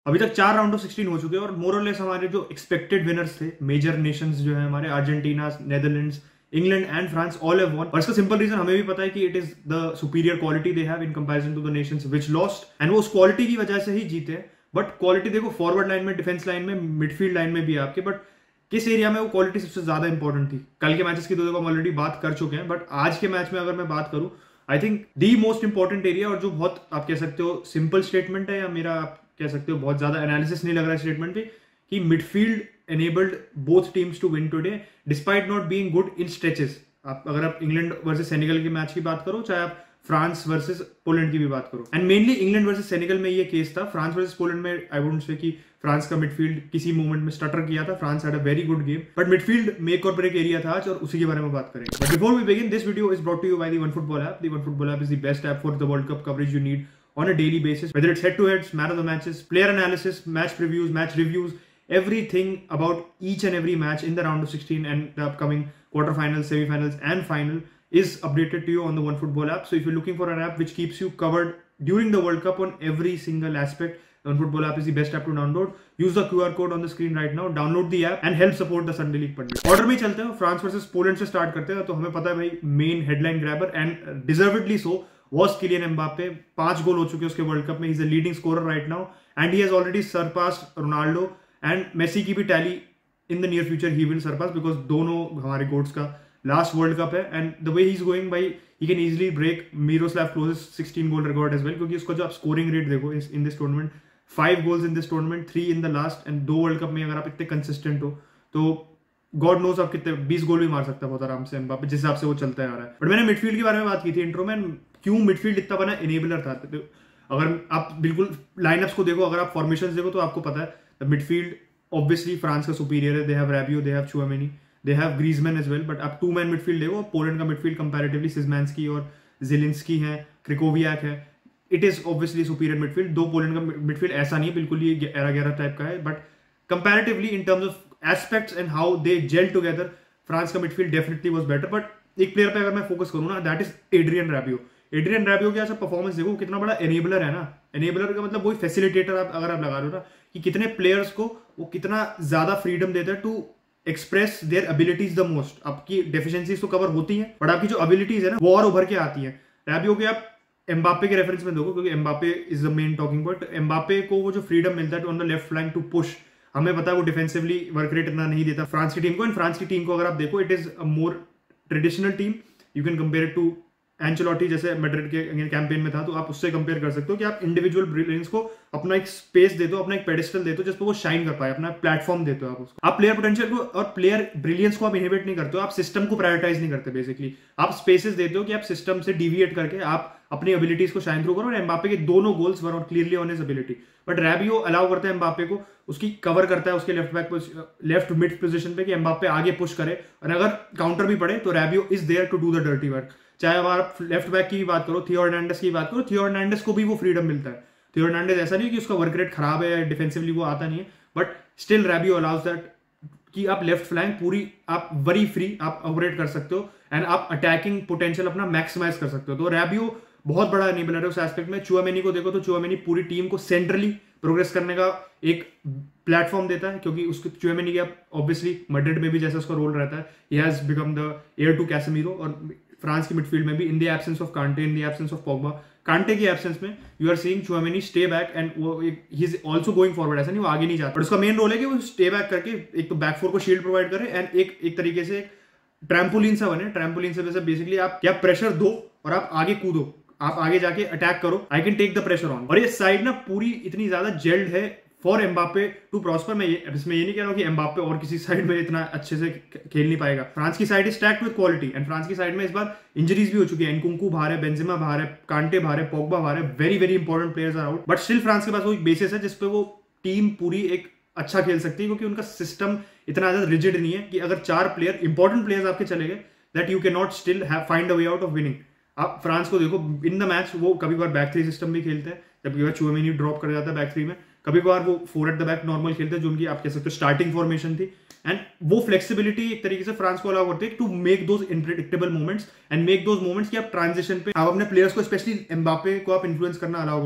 अभी तक 4 round of 16 हो चुके हैं और मोर और लेस हमारे जो एक्सपेक्टेड विनर्स थे, मेजर नेशंस जो है हमारे, Argentina, Netherlands, England and France, all have won. और इसका सिंपल रीजन हमें भी पता है कि it is the superior quality they have in comparison to the nations which lost, and वो उस क्वालिटी की वजह से ही जीते हैं। बट क्वालिटी देखो फॉरवर्ड लाइन में, डिफेंस लाइन में, मिडफील्ड लाइन में भी है आपके, बट किस एरिया में वो क्वालिटी सबसे ज्यादा इंपॉर्टेंट थी। कल के मैचेस की तो देखो हम ऑलरेडी बात कर चुके हैं, बट आज के मैच में अगर मैं बात करूं, I think the most important area, और जो बहुत आप कह सकते हो सिंपल स्टेटमेंट है, या मेरा आप कह सकते हो बहुत ज्यादा एनालिसिस नहीं लग रहा है स्टेटमेंट पे, कि midfield enabled both teams to win today despite not being good in stretches। आप अगर आप इंग्लैंड वर्सेस सेनेगल के मैच की बात करो, चाहे आप फ्रांस वर्सेस पोलैंड की भी बात करो, and mainly England versus Senegal में ये केस था। फ्रांस वर्सेस पोलैंड में आई वुडंट से कि फ्रांस का मिडफील्ड किसी मोमेंट में स्टटर किया था, France had a very good game, but midfield make or break area था आज, और उसी के बारे में बात करेंगे। But before we begin, this video is brought to you by the OneFootball app. The OneFootball app is the best app for the world cup coverage you need on a daily basis, whether it's head-to-heads, man of the matches, player analysis, match previews, match reviews, everything about each and every match in the round of 16 and the upcoming quarterfinals, semi-finals and final is updated to you on the OneFootball app. So if you're looking for an app which keeps you covered during the World Cup on every single aspect, the OneFootball app is the best app to download. Use the QR code on the screen right now, download the app and help support the Sunday League Pundit. Order में चलते हैं, France versus Poland से start करते हैं। तो हमें पता है भाई main headline grabber and deservedly so was Kylian Mbappe। 5 goal हो चुके हैं उसके वर्ल्ड कप में, he is the leading scorer right now and he has already surpassed Ronaldo and Messi की भी tally in the near future he will surpass, because दोनों हमारे goats का लास्ट वर्ल्ड कप है, and the way he is going by he can easily break Miroslav Klose's 16 goal record as well, क्योंकि उसका जो आप स्कोरिंग रेट देखो in this tournament, 5 goals in this tournament, 3 in the last, and 2 world cup में अगर आप इतने consistent हो तो गॉड नोस आप कितने 20 गोल भी मार सकता है बहुत आराम से एम्बापे, जिस हिसाब से वो चलता आ रहा है। बट मैंने मिडफील्ड के बारे में बात की थी इंट्रो में, क्यों मिडफील्ड इतना बना एनेबलर था। तो अगर आप बिल्कुल लाइनअप्स को देखो, अगर आप फॉर्मेशंस देखो, तो आपको पता है मिडफील्ड ऑब्वियसली फ्रांस का सुपीरियर है। They have Rabiot, they have Tchouameni, they have Griezmann as well, but आप 2 मैन मिडफील्ड देखो, पोलैंड का मिडफील्ड कंपैरेटिवली सिजमैंस्की और ज़िलिंस्की है, क्रिकोवियाक है, it is obviously superior midfield. दो पोलैंड का मिडफील्ड ऐसा नहीं बिल्कुल ये 11-11 टाइप का है, but comparatively in terms of aspects and how they gel together, France का midfield definitely was better. But एक प्लेयर पे अगर मैं फोकस करूँ ना, that is Adrien Rabiot. Adrien Rabiot की ऐसा परफॉर्मेंस देखो, कितना बड़ा एनेबलर है ना। एनेबलर का मतलब वही फैसिलिटेटर आप अगर आप लगा रहे हो ना, कि कितने प्लेयर्स को वो कितना ज्यादा फ्रीडम देता है to express their abilities the most. आपकी डेफिशिएंसीज तो कवर होती हैं, बट आपकी जो एबिलिटीज है ना वो और उभर के आती है। रैबियो के आप एम्बापे के रेफरेंस में देखो, क्योंकि Mbappe is the main talking point. Mbappe को वो जो फ्रीडम मिलता है on the left flank to push, हमें पता है वो डिफेंसिवली वर्क रेट इतना नहीं देता फ्रांस की टीम को। एंड फ्रांस की टीम को अगर आप देखो, it is a more traditional team, you can compare it to Ancelotti जैसे मैड्रिड के कैंपेन में था, तो आप उससे कंपेयर कर सकते हो कि आप इंडिविजुअल ब्रिलियंस को अपना एक स्पेस दे दो, अपना एक पेडिस्टल दे दो जिस पर वो शाइन कर पाए, अपना प्लेटफॉर्म देते हो आप उसको। आप प्लेयर पोटेंशियल को और प्लेयर ब्रिलियंस को आप इनहिबिट नहीं करते हो, आप सिस्टम को प्रायोरिटाइज नहीं करते। बेसिकली आप स्पेसेस देते हो कि आप सिस्टम से डिविएट करके आप अपनी एबिलिटीज को शाइन थ्रू करो। और एम्बापे के दोनों goals were clearly on his ability, but Rabiot allow करता है एम्बापे को, उसकी कवर करता है उसके left back left mid position पे, कि एम्बापे आगे पुश करे, और अगर काउंटर भी पड़े तो Rabiot is there to do the dirty work. चाहे अगर आप लेफ्ट बैक की बात करो, थियो हर्नांडेस की बात करो, थियो हर्नांडेस को भी वो फ्रीडम मिलता है। थियो हर्नांडेस ऐसा नहीं कि उसका वर्क रेट खराब है, डिफेंसिवली वो आता नहीं है, but still Rabiot allows that कि आप लेफ्ट फ्लैंक पूरी आप वेरी फ्री आप ऑपरेट कर सकते हो, एंड आप अटैकिंग पोटेंशियल अपना मैक्सिमाइज कर सकते हो। तो रैबियो बहुत बड़ा एनेबलर है उस एस्पेक्ट में। चुआमेनी को देखो तो चुआमेनी पूरी टीम को सेंट्रली प्रोग्रेस करने का एक प्लेटफॉर्म देता है, क्योंकि उसके चुआमेनी के ऑब्वियसली मैड्रिड में भी जैसा उसका रोल रहता है, he has become the heir to Casemiro. और फ्रांस की मिडफील्ड में भी, in the absence of Kante, in the absence of Pogba, Kante की एब्सेंस में you are seeing Tchouameni stay back, and वो he is also going forward. ऐसा नहीं वो आगे नहीं जाता, बट उसका मेन रोल है कि वो स्टे बैक करके एक तो बैक फोर को शील्ड प्रोवाइड करे, एंड एक तरीके से ट्रैम्पोलिन सा बने। ट्रैम्पोलिन से वैसे बेसिकली आप क्या प्रेशर दो और आप आगे कूदो, आप आगे जाके अटैक करो, I can take the pressure on. और ये साइड ना पूरी इतनी ज्यादा जेल्ड है फॉर एम्बापे टू प्रॉस्पर। मैं इसमें ये नहीं कह रहा हूं कि एम्बापे और किसी साइड में इतना अच्छे से खेल नहीं पाएगा। फ्रांस की side is stacked with quality, and France की साइड में इस बार इंजरीज भी हो चुकी है। एनकुंकू बाहर है, बेंजेमा बाहर है, कांटे बाहर है, पोग्बा बाहर है, very very important players are out, but still France के पास वो एक बेसिस है जिसपे वो टीम पूरी एक अच्छा खेल सकती है, क्योंकि उनका सिस्टम इतना ज्यादा रिजिड नहीं है कि अगर 4 प्लेयर इंपॉर्टेंट प्लेयर्स आपके चले गए, that you can not still find a way out of winning. आप फ्रांस को देखो इन द मैच, वो कभी बार बैक 3 सिस्टम भी खेलते हैं, कभी बार चुआमेनी ड्रॉप कर जाता है बैक 3 में, कभी बार वो 4 एट द बैक नॉर्मल खेलते हैं, जो उनकी आप कह सकते हो स्टार्टिंग फॉर्मेशन थी। एंड वो फ्लेक्सिबिलिटी एक तरीके से फ्रांस को अलाउ करती है to make those unpredictable moments, and make those moments कि आप ट्रांजिशन पे आप अपने प्लेयर्स को, स्पेशली एम्बापे को आप इन्फ्लुएंस करना अलाउ करो।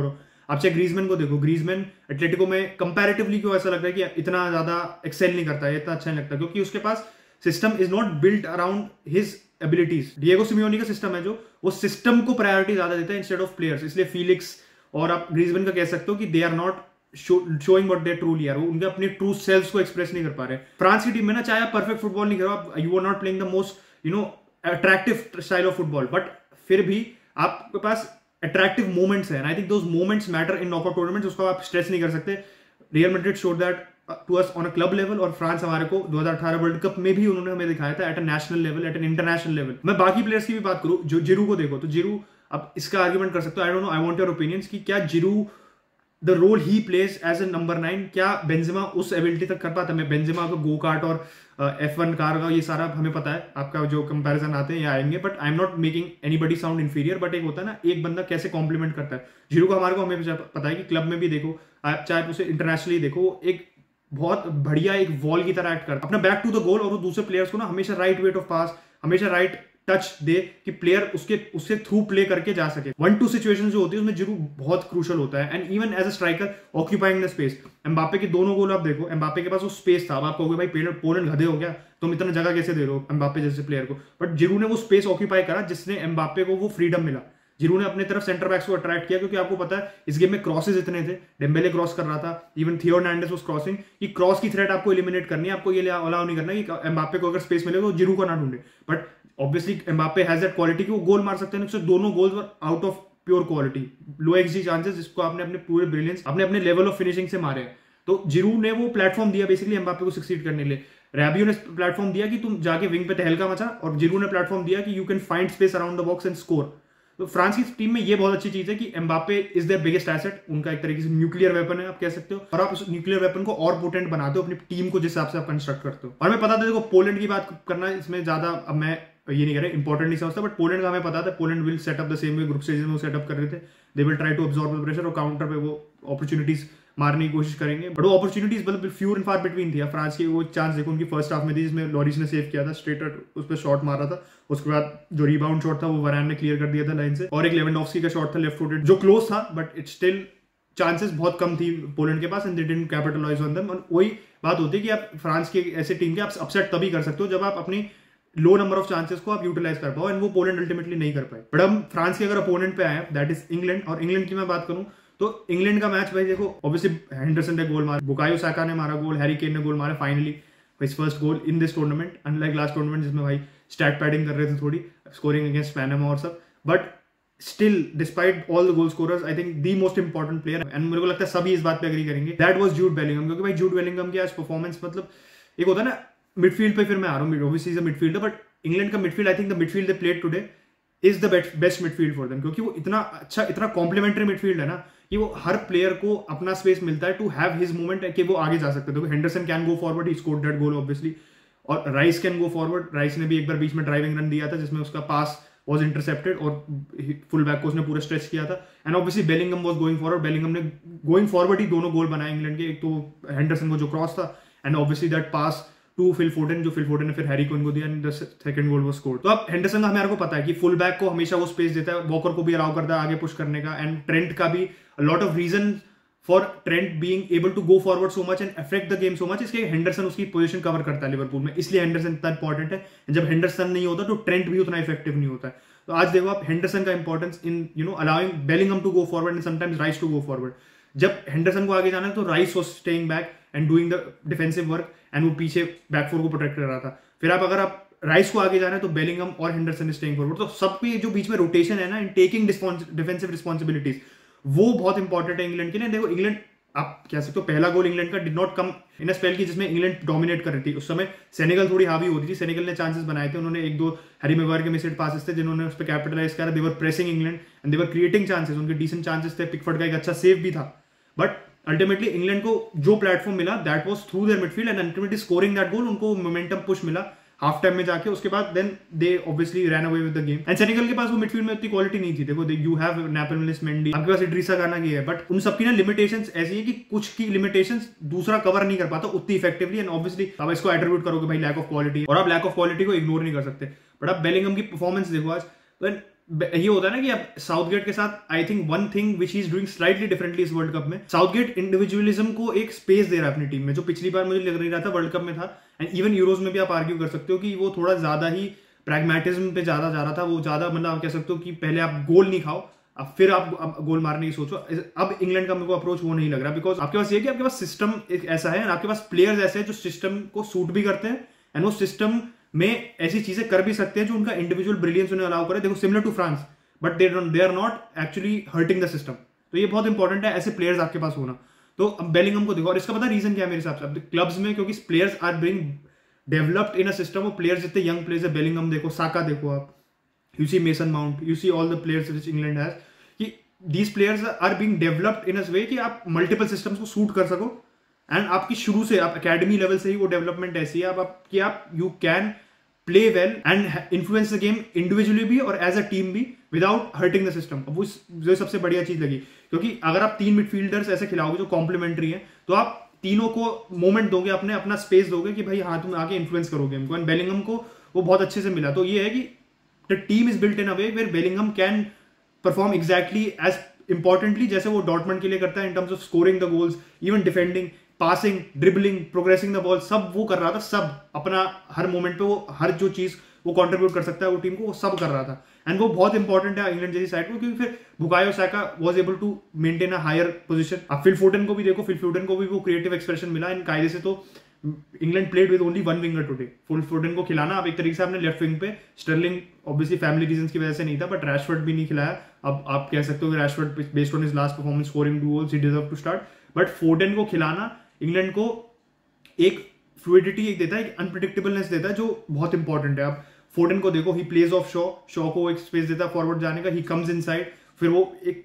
आप चाहे ग्रीजमैन को देखो, ग्रीजमैन एटलेटिको में कंपैरेटिवली क्यों ऐसा लगता है कि इतना ज्यादा एक्सेल नहीं करता है, इतना अच्छा नहीं लगता, क्योंकि उसके पास system is not built around his abilities. Diego Simeone का सिस्टम है जो वो सिस्टम को प्रायोरिटी ज्यादा देता है इंस्टेड ऑफ प्लेयर्स, इसलिए फीलिक्स और आप ग्रीजमैन का कह सकते हो कि they are not showing what they truly are, वो उनके अपने ट्रू सेल्फ को एक्सप्रेस नहीं कर पा रहे। फ्रांस की टीम में ना चाहे आप परफेक्ट फुटबॉल नहीं करो, you are not playing the most attractive style of football, but फिर भी आपके पास अट्रैक्टिव मोमेंट्स हैं, I think those moments matter in knockout tournaments, उसको आप स्ट्रेस नहीं कर सकते। Real Madrid showed that to us on a club level, और फ्रांस हमारे को 2018 वर्ल्ड कप में भी उन्होंने हमें दिखाया था at a national level, at an international level. मैं बाकी प्लेयर्स की भी बात करूं, जो जिरू को देखो, तो जिरू आप इसका आर्ग्यूमेंट कर सकते हो, I don't know, I want your opinions कि क्या Giroud the role he plays as a number 9, क्या बेंजेमा उस एबिलिटी तक कर पाता है? मैं बेंजेमा को गो कार्ट और F1 कार का ये सारा हमें पता है, आपका जो कंपैरिजन आते हैं ये आएंगे, but I am not making anybody sound inferior, but एक होता है ना एक बंदा कैसे कॉम्प्लीमेंट करता है। जिरू को हमारे को हमें पता है कि क्लब में भी देखो, आप चाहे उसे इंटरनेशनली देखो, एक बहुत बढ़िया एक वॉल की तरह एक्ट करता है, अपना बैक टू द गोल, और वो दूसरे प्लेयर्स को ना हमेशा राइट वेट ऑफ पास, हमेशा राइट टच दे कि प्लेयर उससे थ्रू प्ले करके जा सके। 1-2 सिचुएशन जो होती है उसमें जिरू बहुत क्रूशल होता है, and even as a striker occupying the space. Mbappe के दोनों गोल आप देखो, एम्बापे के पास वो स्पेस था, अब आप कहोगे भाई पोलैंड गधे हो गया, तुम इतना जगह कैसे दे रहे हो एम्बापे जैसे प्लेयर को, बट जिरू ने वो स्पेस ऑक्यूपाई करा जिसने एम्बापे को वो फ्रीडम मिला। जिरू ने अपने तरफ सेंटर बैक्स को अट्रैक्ट किया, क्योंकि आपको पता है इस गेम में क्रॉसेस इतने थे, डेम्बेले क्रॉस कर रहा था, even Theo Hernandez was crossing, कि क्रॉस की थ्रेट आपको एलिमिनेट करनी है, आपको ये अलाउ नहीं करना कि एम्बापे को अगर स्पेस मिले तो जिरू को ना ढूंढे, but obviously Mbappe has that quality कि वो गोल मार सकते हैं। दोनों goals were out of pure quality, low xG chances, जिसको आपने अपने पूरे ब्रिलियंस अपने लेवल ऑफ फिनिशिंग से मारे। तो जिरू ने वो प्लेटफॉर्म दिया बेसिकली एम्बापे को सक्सीड करने के लिए। रैबियो ने प्लेटफॉर्म दिया कि तुम जाके विंग पे तहलका मचा, और जिरू ने प्लेटफॉर्म दिया कि you can find space around the box and score. तो फ्रांस की टीम में ये बहुत अच्छी चीज है कि Mbappe is their biggest asset, उनका एक तरीके से न्यूक्लियर वेपन है आप कह सकते हो, और आप उस न्यूक्लियर वेपन को और पोटेंट बनाते हो अपनी टीम को जिस हिसाब से आप कंस्ट्रक्ट करते हो। और मैं पता था देखो पोलैंड की बात करना इसमें ज्यादा अब मैं ये नहीं कह रहा इंपॉर्टेंट नहीं समझता, बट पोलैंड का हमें पता था Poland will set up the same way group stage में वो सेटअप कर रहे थे, they will try to absorb the pressure और काउंटर पे वो अपॉर्चुनिटीज मारने की कोशिश करेंगे, बट वो अपॉर्चुनिटीज मतलब फ्यू एंड फार बिटवीन थी। फ्रांस की वो चांस देखो उनकी फर्स्ट हाफ में थी जिसमें लॉरिस ने सेव किया था, स्ट्रेट उस पर शॉट मारा था, उसके बाद जो रिबाउंड शॉट था वो वरान ने क्लियर कर दिया था लाइन से, और एक लेवेंडोव्स्की का शॉट था लेफ्ट फुटेड जो क्लोज था, बट इट स्टिल चांसेस बहुत कम थी पोलैंड के पास, and they didn't capitalise on them. और वही बात होती है कि आप फ्रांस के ऐसे टीम के आप अपसेट तभी कर सकते हो जब आप अपनी लो नंबर ऑफ चांसेस को आप यूटिलाइज कर पाओ, एंड वो पोलैंड अल्टीमेटली नहीं कर पाए। बट हम फ्रांस के अगर अपोनेंट पे आए दैट इज इंग्लैंड, और इंग्लैंड की मैं बात करूं तो इंग्लैंड का मैच भाई देखो, ऑब्वियसली हेंडरसन ने गोल मारा, बुकायो साका ने मारा गोल, हैरी केन ने गोल मारा finally his first goal in this tournament, unlike last tournament जिसमें भाई स्टैट पैडिंग कर रहे थे थोड़ी, स्कोरिंग अगेंस्ट पैनामा और सब, but still despite all the goal scorers I think the most important player, and मेरे को लगता है सभी इस बात पे एग्री करेंगे, दैट वाज जूड बेलिंगम। क्योंकि भाई जूड बेलिंगम की आज परफॉर्मेंस मतलब एक होता है ना मिडफील्ड पे, फिर मैं आ रहा हूँ obviously is a midfielder, but England का midfield I think the midfield they played today is the best midfield for them, क्योंकि वो इतना अच्छा इतना कॉम्प्लीमेंट्री मिडफील्ड है ना कि वो हर प्लेयर को अपना स्पेस मिलता है टू हैव हिज मूवमेंट कि वो आगे जा सकते हैं। देखो Henderson can go forward, he scored that goal obviously, और Rice can go forward, Rice ने भी एक बार बीच में ड्राइविंग रन दिया था जिसमें उसका पास वाज इंटरसेप्टेड और फुल बैक को उसने पूरा स्ट्रेच किया था, and obviously Bellingham was going forward, Bellingham ने गोइंग फॉरवर्ड ही दोनों गोल बनाए इंग्लैंड के, एक तो हेंडरसन को जो क्रॉस था, and obviously that pass to Phil Foden, जो फिल फोडेन ने फिर हैरी केन को दिया, and the second goal was scored. तो अब हेंडरसन का हमारे को पता है कि फुल बैक को हमेशा वो स्पेस देता है, वॉकर को भी अलाउ करता है आगे पुश करने का, एंड ट्रेंट का भी lot of reason for Trent being able to go forward so much and affect the game so much, इसके हेंडरसन उसकी पोजीशन कवर करता है लिवरपूल में, इसलिए हेंडरसन इतना इंपॉर्टेंट है। जब हेंडरसन नहीं होता तो ट्रेंट भी उतना इफेक्टिव नहीं होता है। तो आज देखो आप हेंडरसन का importance in allowing Bellingham to go forward and sometimes Rice to go forward. जब हेंडरसन को आगे जाना है तो Rice was staying back and doing the defensive work, and वो पीछे बैकफोर को प्रोटेक्ट कर रहा था। फिर आप अगर आप राइस को आगे जाना है तो बेलिंगम और हेंडरसन इज स्टेइंग फॉरवर्ड। तो सबके जो बीच में रोटेशन है ना इन टेकिंग डिफेंसिव रिस्पॉन्सिबिलिटीज, वो बहुत इंपॉर्टेंट है इंग्लैंड के लिए। देखो इंग्लैंड आप कह सकते हो पहला गोल इंग्लैंड का did not come in a spell की जिसमें इंग्लैंड डोमिनेट कर रही थी, उस समय सेनेगल थोड़ी हावी होती थी, सेनेगल ने चांसेस बनाए थे, उन्होंने एक दो हैरी मैग्वायर के मिसड पासेस थे जिन्होंने उस पर कैपिटलाइज करा, they were pressing England and they were creating chances, उनके डिसेंट चांसेस थे, पिकफोर्ड का एक अच्छा सेव भी था, बट अल्टीमेटली इंग्लैंड को जो प्लेटफॉर्म मिला that was through their midfield and ultimately scoring that goal, उनको मोमेंटम पुश मिला हाफ टाइम में जाके, उसके बाद then they obviously ran away with the game. And Senegal के पास वो मिडफील्ड में उतनी क्वालिटी नहीं थी। देखो यू हैव नेपोलिस मेंडी, आपके पास इड्रिसा गाना की है, बट उन सबकी ना लिमिटेशंस ऐसी है कि कुछ की लिमिटेशंस दूसरा कवर नहीं कर पाता उतनी इफेक्टिवली, एंड ऑब्वियसली आप इसको एट्रीब्यूट करोगे भाई लैक ऑफ क्वालिटी, और आप लैक ऑफ क्वालिटी को इग्नोर नहीं कर सकते। बट आप बेलिंगम की परफॉर्मेंस देखो आज, तो ये होता है ना कि अब साउथगेट के साथ I think one thing which is doing slightly differently इस वर्ल्ड कप में, साउथगेट इंडिविजुअलिज्म को एक स्पेस दे रहा है अपनी टीम में, जो पिछली बार मुझे लग नहीं रहा था वर्ल्ड कप में था, एंड इवन यूरोज में भी आप आर्ग्यू कर सकते हो कि वो थोड़ा ज्यादा ही प्रैग्मेटिज्म पे ज्यादा जा रहा था, वो ज्यादा मतलब आप कह सकते हो कि पहले आप गोल नहीं खाओ, अब फिर आप गोल मारने की सोचो। अब इंग्लैंड का मेरे को अप्रोच वो नहीं लग रहा, बिकॉज आपके पास ये कि आपके पास सिस्टम एक ऐसा है, आपके पास प्लेयर्स ऐसे हैं जो सिस्टम को सूट भी करते हैं, एंड वो सिस्टम में ऐसी चीजें कर भी सकते हैं जो उनका इंडिविजुअल ब्रिलियंस उन्हें अलाउ करे। देखो similar to France, but they are not actually hurting the system. तो ये बहुत इंपॉर्टेंट है ऐसे प्लेयर्स आपके पास होना। तो अब बेलिंगम को देखो, और इसका पता रीजन क्या है मेरे हिसाब से, अब क्लब्स में क्योंकि players are being developed in a system, वो प्लेयर्स जितने यंग प्लेयर्स है, बेलिंगम देखो, साका देखो आप, you see Mason Mount, you see all the players which England has, कि these players are being developed in a way कि आप multiple systems को सूट कर सको, एंड आपकी शुरू से आप अकेडमी लेवल से ही वो डेवलपमेंट ऐसी है कि आप you can play well and influence the game individually भी और एज अ टीम भी विदाउट हर्टिंग द सिस्टम। अब वो जो सबसे बढ़िया चीज लगी, क्योंकि अगर आप 3 मिडफील्डर्स ऐसे खिलाओगे जो कॉम्प्लीमेंट्री है, तो आप तीनों को मोमेंट दोगे, अपना स्पेस दोगे कि भाई हाँ तुम आगे इन्फ्लुएंस करो गेम को, एंड बेलिंगम को वो बहुत अच्छे से मिला। तो ये है कि the team is built in a way where Bellingham can perform exactly as importantly जैसे वो डॉर्टमंड के लिए करता है in terms of scoring the goals, even defending, passing, dribbling, progressing the ball, सब वो कर रहा था, सब अपना हर मोमेंट पे वो हर जो चीज वो कंट्रीब्यूट कर सकता है वो टीम को, वो सब कर रहा था, एंड वो बहुत इंपॉर्टेंट है इंग्लैंड जैसी साइड को, क्योंकि फिर Bukayo Saka was able to maintain a higher position. अब फिल फोडेन को भी देखो, फिल फोडेन को भी वो क्रिएटिव एक्सप्रेशन मिला, इन कायदे से तो England played with only one winger today. Phil Foden को खिलाना अब एक तरीके से आपने लेफ्ट विंग पे, स्टर्लिंग ऑब्वियसली फैमिली रीजंस की वजह से नहीं था, बट रैशफोर्ड भी नहीं खिलाया। अब आप कह सकते हो कि Rashford based on his last performance scoring 2 goals ही deserve to start, but Foden को खिलाना इंग्लैंड को एक फ्लूइडिटी एक देता है, एक अनप्रिडिक्टेबलनेस देता है, जो बहुत इंपॉर्टेंट है। आप फोडेन को देखो, ही प्लेज ऑफ शॉ को एक स्पेस देता है फॉरवर्ड जाने का, ही कम्स इनसाइड, फिर वो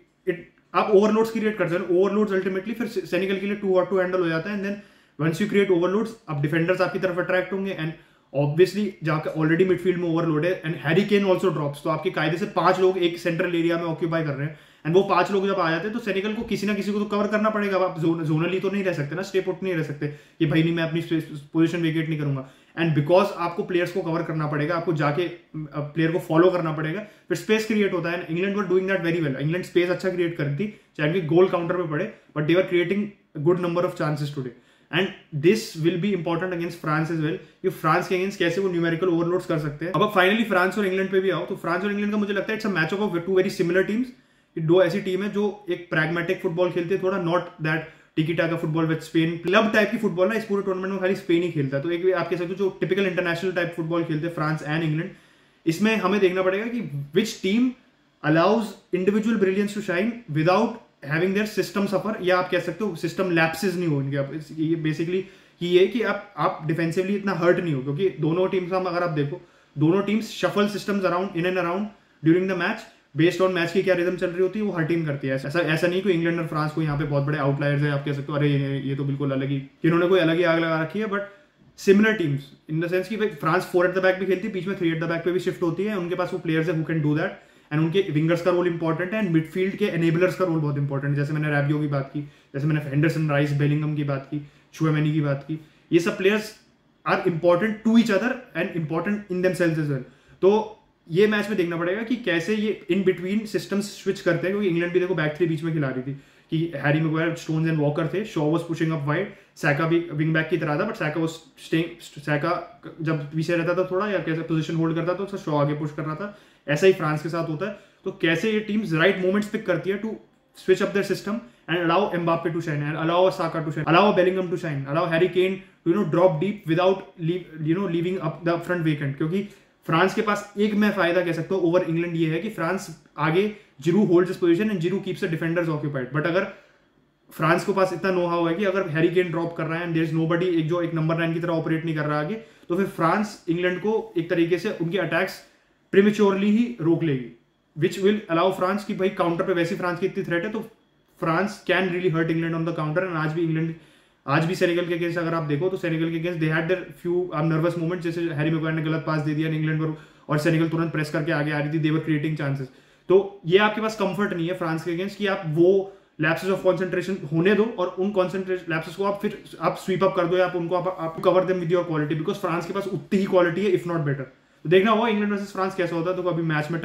आप ओवरलोड्स क्रिएट करते हैं, ओवरलोड्स अल्टीमेटली फिर सेनेगल के लिए टू हैंडल हो जाता है, and then once you create overloads, अब डिफेंडर्स आपकी तरफ अट्रैक्ट होंगे, एंड ऑब्वियसली जाकर ऑलरेडी मिडफील्ड में ओवरलोड है, and Harry Kane also drops, तो आपके कायदे से 5 लोग एक सेंट्रल एरिया में ऑक्यूपाई कर रहे हैं, एंड वो 5 लोग जब आ जाते हैं तो सेनेगल को किसी ना किसी को तो कवर करना पड़ेगा। आप जोनली तो नहीं रह सकते ना, स्टे पुट नहीं रह सकते कि भाई नहीं मैं अपनी पोजीशन वेकेट नहीं करूंगा, एंड बिकॉज आपको प्लेयर्स को कवर करना पड़ेगा, आपको जाके प्लेयर को फॉलो करना पड़ेगा, फिर स्पेस क्रिएट होता है। England were doing that very well, England space अच्छा क्रिएट करती, चाहे उनके गोल काउंटर पे पड़े, but they are creating good number of chances today, and this will be important against France as well, कि France के अगेंस्ट कैसे वो न्यूमेरिकल ओवरलोड्स कर सकते हैं। अब फाइनली फ्रांस और इंग्लैंड पे भी आओ, तो फ्रांस और इंग्लैंड का मुझे लगता है it's a match of 2 very similar teams, दो ऐसी टीम है जो एक प्रैग्मेटिक फुटबॉल खेलती है, थोड़ा नॉट दैट टिकीटा का football with Spain, club type की फुटबॉल ना इस पूरे टूर्नामेंट में खाली स्पेन ही खेलता है। तो एक आप कह सकते हो जो टिपिकल इंटरनेशनल टाइप फुटबॉल खेलते हैं फ्रांस एंड इंग्लैंड, इसमें हमें देखना पड़ेगा कि which team allows individual brilliance to shine without having their system suffer, या आप कह सकते हो सिस्टम लैप्सेस नहीं हो इनके। ये बेसिकली ये कि आप डिफेंसिवली इतना हर्ट नहीं हो, क्योंकि दोनों टीम्स का अगर आप देखो, दोनों teams shuffle systems around in and around during the match, based on match की क्या रिदम चल रही होती है वो हर टीम करती है। ऐसा नहीं कि इंग्लैंड और फ्रांस को यहाँ पे बहुत बड़े आउटलायर्स है, आप कह सकते हो अरे ये तो बिल्कुल अलग ही, इन्होंने कोई अलग ही आग लगा रखी है, but similar teams in the sense कि फ्रांस 4 एट द बैक भी खेलती है, बीच में 3 एट द बैक पे भी शिफ्ट होती है, उनके पास वो प्लेयर्स है who can do that, and उनके विंगर्स का रोल इंपॉर्टेंट है, एंड मिडफील्ड के एनेबलर्स का रोल बहुत इंपॉर्टेंट है, जैसे मैंने रैबियो की बात की, जैसे मैंने हेंडरसन, राइस, बेलिंगम की बात की, चुआमेनी की बात की, ये सब players are important to each other and important in themselves as well. तो ये मैच में देखना पड़ेगा कि कैसे ये इन बिटवीन सिस्टम्स स्विच करते हैं, क्योंकि इंग्लैंड भी देखो बैक 3 बीच में खिला रही थी कि Harry Maguire, Stones and Walker थे, Shaw was pushing up wide, Saka भी विंग बैक की तरह था, but Saka was staying, Saka जब पीछे रहता था थोड़ा या कैसे पोजीशन होल्ड करता था तो शॉ आगे पुश कर रहा था, ऐसा ही फ्रांस के साथ होता है। तो कैसे ये टीम्स राइट मोमेंट्स पिक करती है to switch up their system and allow Mbappe to shine and allow Saka to shine, allow Bellingham to shine, allow Harry Kane to drop deep without leaving up the front vacant, क्योंकि France के पास एक मैं फायदा कह सकता हूँ over England ये है कि फ्रांस आगे Giroud holds this position and Giroud keeps the defenders occupied, but अगर फ्रांस के पास इतना नो हाउ है कि अगर हैरी केन ड्रॉप कर रहा है एंड देयर इज नोबडी, एक जो एक नंबर 9 की तरह ऑपरेट नहीं कर रहा आगे, तो फिर फ्रांस इंग्लैंड को एक तरीके से उनके अटैक्स प्रीमेच्योरली ही रोक लेगी, विच विल अलाउ फ्रांस की भाई काउंटर पे, वैसी फ्रांस की इतनी थ्रेट है तो France can really hurt England on the counter. And आज भी सेनेगल के अगेंस्ट अगर आप देखो तो सेनेगल के against they had their few nervous moments, जैसे हैरी मैग्वायर ने गलत पास दे दिया इंग्लैंड पर और सेनेगल तुरंत प्रेस करके आगे आ रही थी, दे वर क्रिएटिंग चांसेस। तो ये आपके पास कंफर्ट नहीं है फ्रांस के अगेंस्ट कि आप वो लैप्सेस ऑफ कंसंट्रेशन होने दो और उन कंसंट्रेशन लैप्सेस को आप फिर आप स्वीप अप कर दो, या आप उनको आप cover them with your quality, because France के पास उतनी ही क्वालिटी है इफ नॉट बेटर। तो देखना होगा इंग्लैंड वर्सेस फ्रांस कैसा होता है, तो अभी मैच में टाइम है,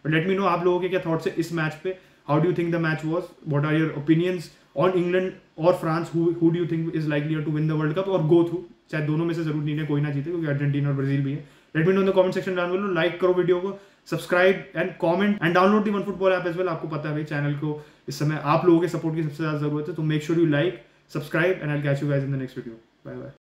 बट लेट मी नो आप लोगों के क्या थॉट्स है इस मैच पे. How do you think the match was, what are your opinions on England और France, who do you think is likely to win the world Cup और go through. चाहे दोनों में से जरूर नहीं है, कोई ना जीते, क्योंकि अर्जेंटीना और ब्राजील भी है. Let me know in the comment section down below. Like करो वीडियो को, subscribe and comment and download the one football app as well. आपको पता है भाई चैनल को इस समय आप लोगों के सपोर्ट की सबसे ज्यादा जरूरत है, तो make sure you like, subscribe and I will catch you guys in the next video. Bye bye.